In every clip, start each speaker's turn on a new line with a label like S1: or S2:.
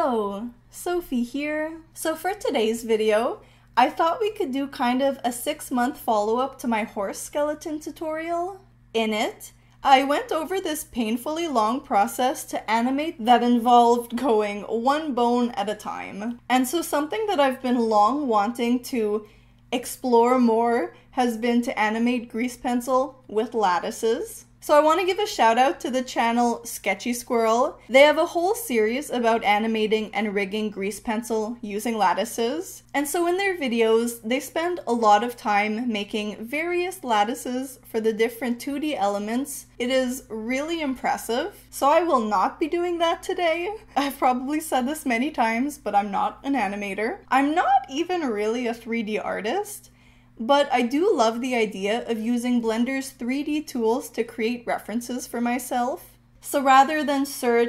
S1: Hello, Sophie here. So for today's video, I thought we could do kind of a 6-month follow-up to my horse skeleton tutorial. In it, I went over this painfully long process to animate that involved going one bone at a time. And so something that I've been long wanting to explore more has been to animate grease pencil with lattices. So I want to give a shout out to the channel Sketchy Squirrel. They have a whole series about animating and rigging grease pencil using lattices. And so in their videos, they spend a lot of time making various lattices for the different 2D elements. It is really impressive. So I will not be doing that today. I've probably said this many times, but I'm not an animator. I'm not even really a 3D artist. But I do love the idea of using Blender's 3D tools to create references for myself. So rather than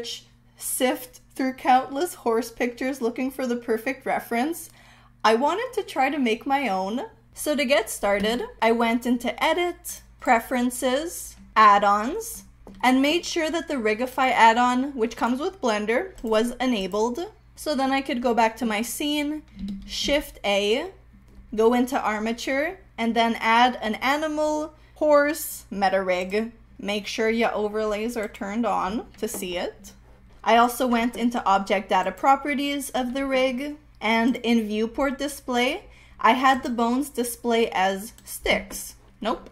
S1: sift through countless horse pictures looking for the perfect reference, I wanted to try to make my own. So to get started, I went into Edit, Preferences, Add-ons, and made sure that the Rigify add-on, which comes with Blender, was enabled. So then I could go back to my scene, Shift A, go into armature, and then add an animal, horse, meta rig. Make sure your overlays are turned on to see it. I also went into object data properties of the rig, and in viewport display, I had the bones display as sticks. Nope.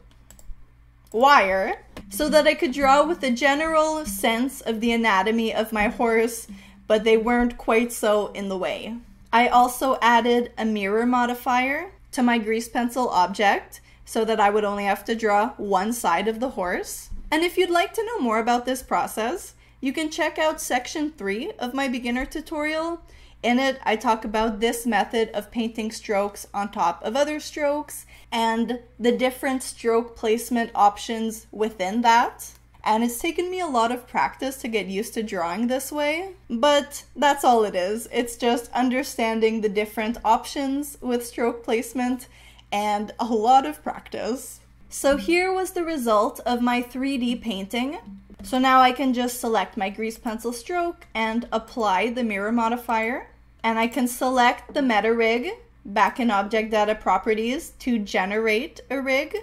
S1: Wire, so that I could draw with a general sense of the anatomy of my horse, but they weren't quite so in the way. I also added a mirror modifier to my grease pencil object so that I would only have to draw one side of the horse. And if you'd like to know more about this process, you can check out section 3 of my beginner tutorial. In it, I talk about this method of painting strokes on top of other strokes and the different stroke placement options within that. And it's taken me a lot of practice to get used to drawing this way, but that's all it is. It's just understanding the different options with stroke placement and a lot of practice. So here was the result of my 3D painting. So now I can just select my grease pencil stroke and apply the mirror modifier. And I can select the meta rig back in object data properties to generate a rig.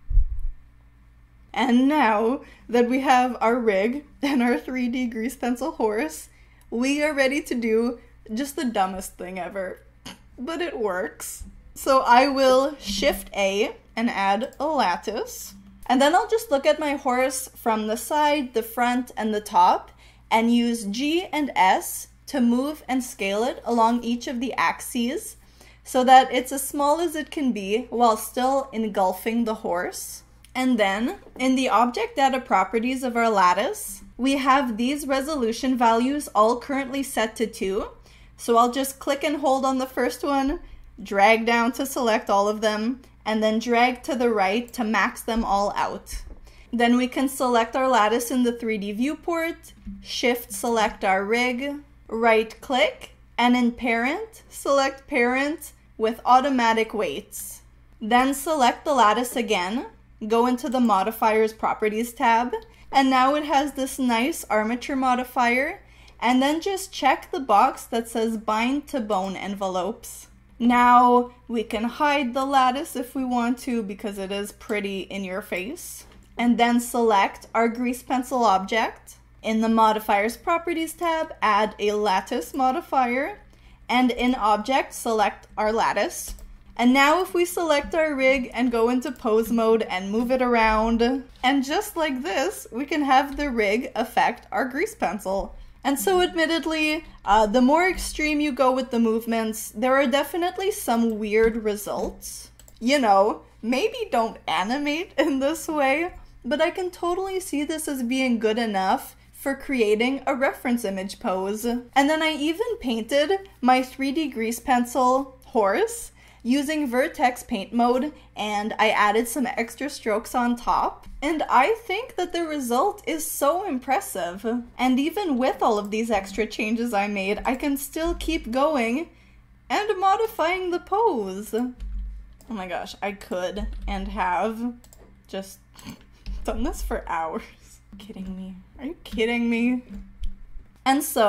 S1: And now that we have our rig and our 3D grease pencil horse, we are ready to do just the dumbest thing ever, but it works. So I will Shift A and add a lattice. And then I'll just look at my horse from the side, the front, and the top, and use G and S to move and scale it along each of the axes so that it's as small as it can be while still engulfing the horse. And then, in the object data properties of our lattice, we have these resolution values all currently set to 2. So I'll just click and hold on the first one, drag down to select all of them, and then drag to the right to max them all out. Then we can select our lattice in the 3D viewport, shift select our rig, right click, and in parent, select parent with automatic weights. Then select the lattice again, go into the modifiers properties tab, and now it has this nice armature modifier, and then just check the box that says bind to bone envelopes. Now we can hide the lattice if we want to because it is pretty in your face, and then select our grease pencil object. In the modifiers properties tab, add a lattice modifier, and in object select our lattice. And now if we select our rig and go into pose mode and move it around, and just like this, we can have the rig affect our grease pencil. And so admittedly, the more extreme you go with the movements, there are definitely some weird results. You know, maybe don't animate in this way, but I can totally see this as being good enough for creating a reference image pose. And then I even painted my 3D grease pencil horse using Vertex paint mode, and I added some extra strokes on top. And I think that the result is so impressive. And even with all of these extra changes I made, I can still keep going and modifying the pose. Oh my gosh, I could and have just done this for hours. Kidding me? Are you kidding me? And so,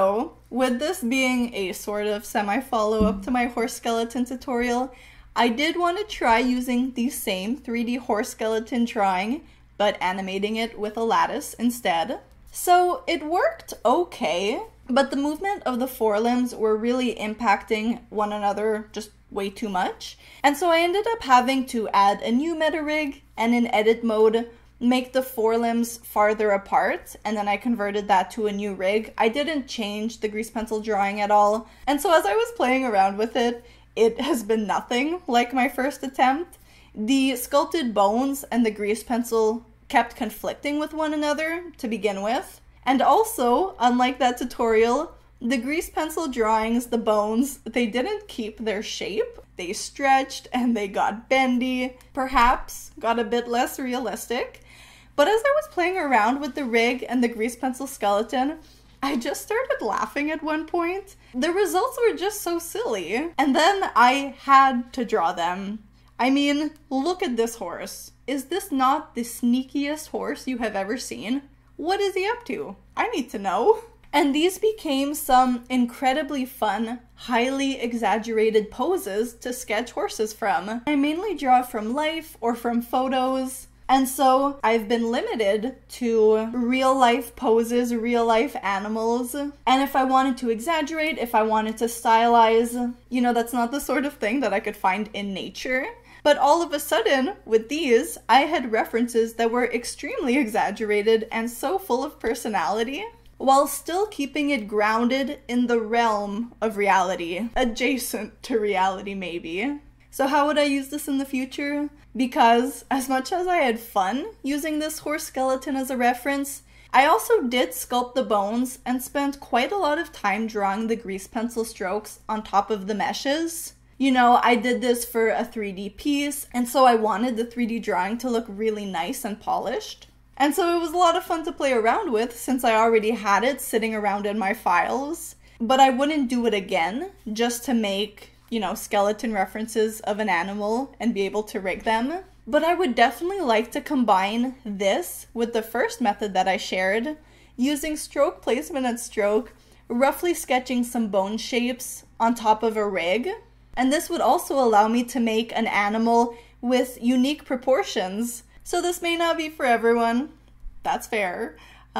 S1: with this being a sort of semi-follow-up to my horse skeleton tutorial, I did want to try using the same 3D horse skeleton drawing, but animating it with a lattice instead. So it worked okay, but the movement of the forelimbs were really impacting one another just way too much. And so I ended up having to add a new meta rig and in edit mode, make the forelimbs farther apart, and then I converted that to a new rig. I didn't change the grease pencil drawing at all. And so as I was playing around with it, it has been nothing like my first attempt. The sculpted bones and the grease pencil kept conflicting with one another to begin with. And also, unlike that tutorial, the grease pencil drawings, the bones, they didn't keep their shape. They stretched and they got bendy, perhaps got a bit less realistic. But as I was playing around with the rig and the grease pencil skeleton, I just started laughing at one point. The results were just so silly. And then I had to draw them. I mean, look at this horse. Is this not the sneakiest horse you have ever seen? What is he up to? I need to know. And these became some incredibly fun, highly exaggerated poses to sketch horses from. I mainly draw from life or from photos, and so I've been limited to real life poses, real life animals. And if I wanted to exaggerate, if I wanted to stylize, you know, that's not the sort of thing that I could find in nature. But all of a sudden, with these, I had references that were extremely exaggerated and so full of personality, while still keeping it grounded in the realm of reality, adjacent to reality maybe. So how would I use this in the future? Because as much as I had fun using this horse skeleton as a reference, I also did sculpt the bones and spent quite a lot of time drawing the grease pencil strokes on top of the meshes. You know, I did this for a 3D piece, and so I wanted the 3D drawing to look really nice and polished. And so it was a lot of fun to play around with since I already had it sitting around in my files. But I wouldn't do it again just to make, you know, skeleton references of an animal and be able to rig them. But I would definitely like to combine this with the first method that I shared, using stroke placement and stroke, roughly sketching some bone shapes on top of a rig. And this would also allow me to make an animal with unique proportions. So this may not be for everyone. That's fair.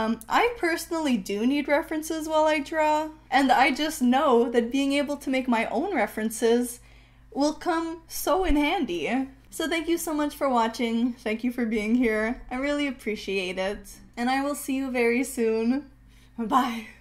S1: I personally do need references while I draw, and I just know that being able to make my own references will come so in handy. So thank you so much for watching. Thank you for being here. I really appreciate it. And I will see you very soon. Bye.